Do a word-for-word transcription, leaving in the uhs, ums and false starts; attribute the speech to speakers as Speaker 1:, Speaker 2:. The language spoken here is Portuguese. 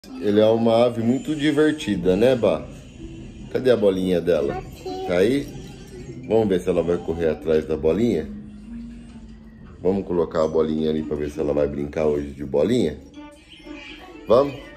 Speaker 1: Ele é uma ave muito divertida, né, Bá? Cadê a bolinha dela? Tá aí? Vamos ver se ela vai correr atrás da bolinha? Vamos colocar a bolinha ali pra ver se ela vai brincar hoje de bolinha? Vamos?